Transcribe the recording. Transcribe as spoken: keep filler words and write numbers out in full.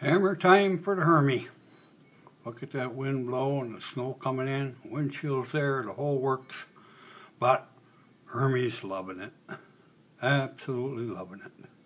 Hammer time for the Hermie. Look at that wind blow and the snow coming in. Wind chill's there, the whole works. But Hermie's loving it. Absolutely loving it.